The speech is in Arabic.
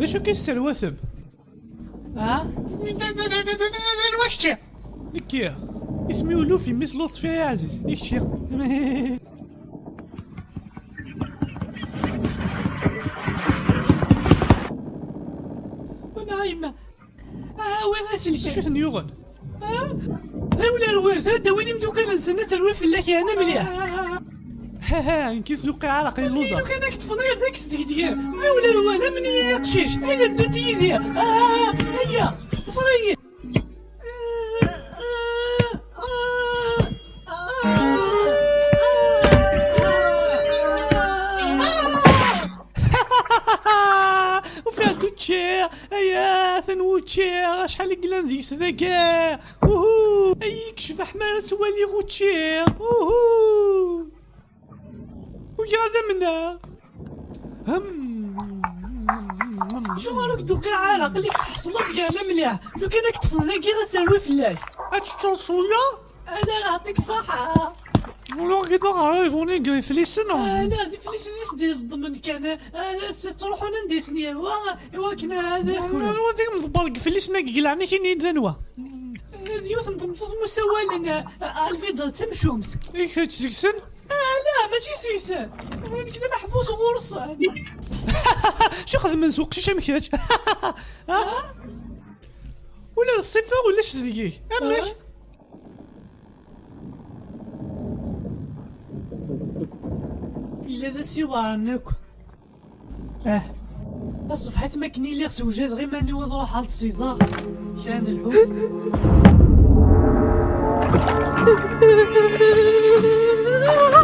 د acu كيسرواثم؟ الوشتي نكيا اسمي ولوفي مس لطفي يا عزيز يكشي. ونايمة وين غاسل شو ثنيوغن؟ ولا الورث هذا وين مدوكا نسنى تروي في الله انا مليح. ها كيف لقي عرقي اللوزر. لو كان كتفن غير داك الصديق ولا الوالا من يقشيش هيا دوتي ذي هيا صفري. وفيها دوتشير هيا ثنوتشير شحال قلان ديك سذاكا اوهو اي كشف حمار سوالي غوتشير اوهو ويا هذا منا شو راك دوكا عارق ليك حصلت كاع لا مليح لو كان كتفن ذاكي غتسالوي فلاش هتشوصويا انا يعطيك الصحة. ولا كي تغرى جوني كري فليسن لا دي فليسنيس ديز ضمن كان تروحون نديسني هو كنا هذا هو ذيك مضبر فليسنا قلعني كي ندنوا ديوث نطمطط مسوالنا الفيض تمشومت ايش تسكسن؟ لا ماشي سيسان وين كذا محفوظ غرصان. شو خذ من سوق شي مكياج؟ ولا الصفة ولا شزيك اماش إلا ذا سيوارنك الصفحة ما كني لي سوجاد غير ماني وضروح هاد الصيداغ كان الحوت.